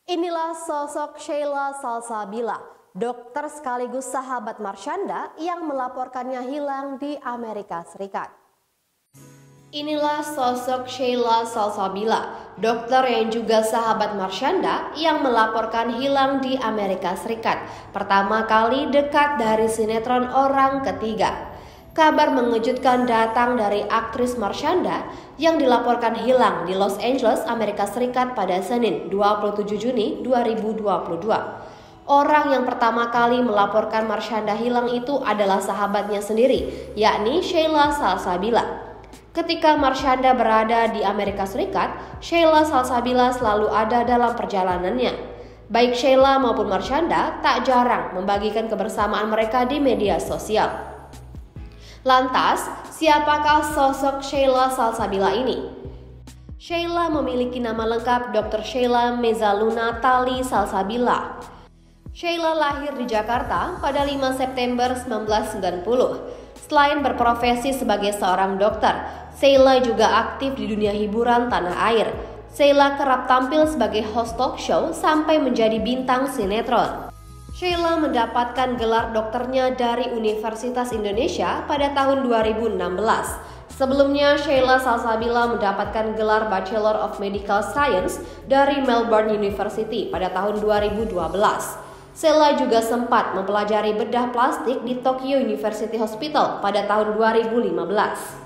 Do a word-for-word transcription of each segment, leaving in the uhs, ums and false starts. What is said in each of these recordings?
Inilah sosok Sheila Salsabila, dokter sekaligus sahabat Marshanda yang melaporkannya hilang di Amerika Serikat. Inilah sosok Sheila Salsabila, dokter yang juga sahabat Marshanda yang melaporkan hilang di Amerika Serikat. Pertama kali dekat dari sinetron Orang Ketiga. Kabar mengejutkan datang dari aktris Marshanda yang dilaporkan hilang di Los Angeles, Amerika Serikat pada Senin dua puluh tujuh Juni dua ribu dua puluh dua. Orang yang pertama kali melaporkan Marshanda hilang itu adalah sahabatnya sendiri, yakni Sheila Salsabila. Ketika Marshanda berada di Amerika Serikat, Sheila Salsabila selalu ada dalam perjalanannya. Baik Sheila maupun Marshanda tak jarang membagikan kebersamaan mereka di media sosial. Lantas, siapakah sosok Sheila Salsabila ini? Sheila memiliki nama lengkap dokter Sheila Mezzaluna Tali Salsabila. Sheila lahir di Jakarta pada lima September seribu sembilan ratus sembilan puluh. Selain berprofesi sebagai seorang dokter, Sheila juga aktif di dunia hiburan tanah air. Sheila kerap tampil sebagai host talk show sampai menjadi bintang sinetron. Sheila mendapatkan gelar dokternya dari Universitas Indonesia pada tahun dua ribu enam belas. Sebelumnya, Sheila Salsabila mendapatkan gelar Bachelor of Medical Science dari Melbourne University pada tahun dua ribu dua belas. Sheila juga sempat mempelajari bedah plastik di Tokyo University Hospital pada tahun dua ribu lima belas.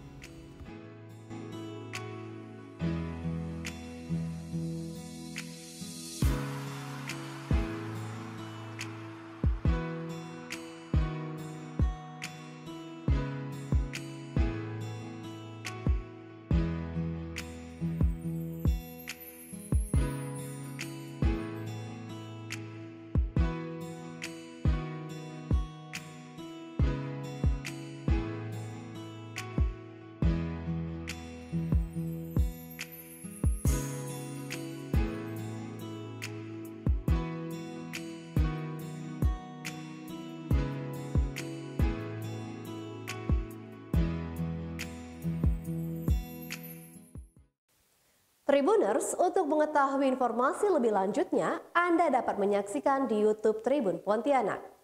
Tribuners, untuk mengetahui informasi lebih lanjutnya, Anda dapat menyaksikan di YouTube Tribun Pontianak.